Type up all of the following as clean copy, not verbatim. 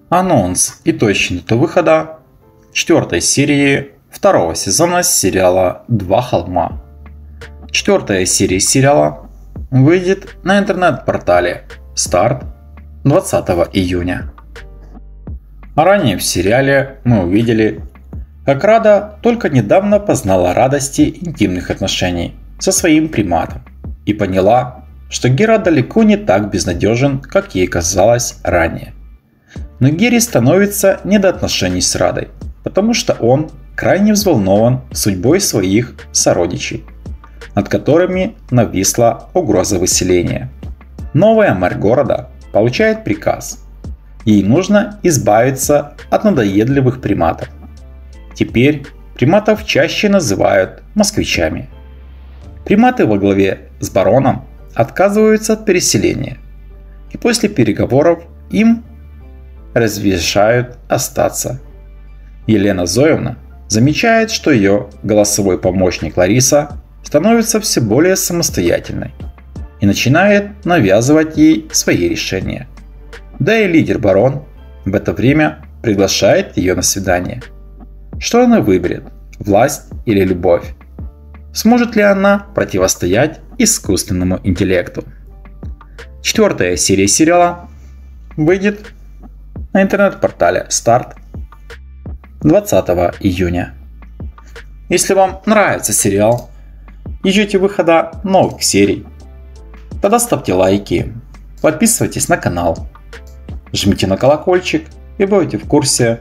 Анонс и точная дата выхода 4 серии 2 сезона сериала «Два холма». 4 серия сериала выйдет на интернет-портале Старт 20 июня. Ранее в сериале мы увидели, как Рада только недавно познала радости интимных отношений со своим приматом и поняла, что Гера далеко не так безнадежен, как ей казалось ранее. Но Гере становится не до отношений с Радой, потому что он крайне взволнован судьбой своих сородичей, над которыми нависла угроза выселения. Новая мэр города получает приказ. Ей нужно избавиться от надоедливых приматов. Теперь приматов чаще называют москвичами. Приматы во главе с бароном отказываются от переселения, и после переговоров им разрешают остаться. Елена Зоевна замечает, что ее голосовой помощник Лариса становится все более самостоятельной и начинает навязывать ей свои решения. Да и лидер барон в это время приглашает ее на свидание. Что она выберет – власть или любовь? Сможет ли она противостоять искусственному интеллекту? 4 серия сериала выйдет на интернет-портале Старт 20 июня. Если вам нравится сериал и ждете выхода новых серий, тогда ставьте лайки, подписывайтесь на канал, жмите на колокольчик и будете в курсе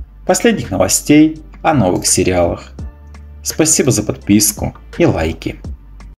последних новостей о новых сериалах. Спасибо за подписку и лайки.